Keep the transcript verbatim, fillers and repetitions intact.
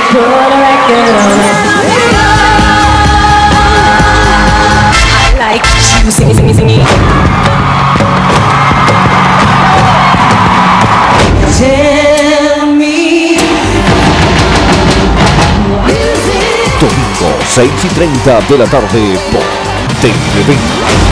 put a record on it. I like you singing, singing, singing. Tell me. Domingo, seis y treinta de la tarde por T V.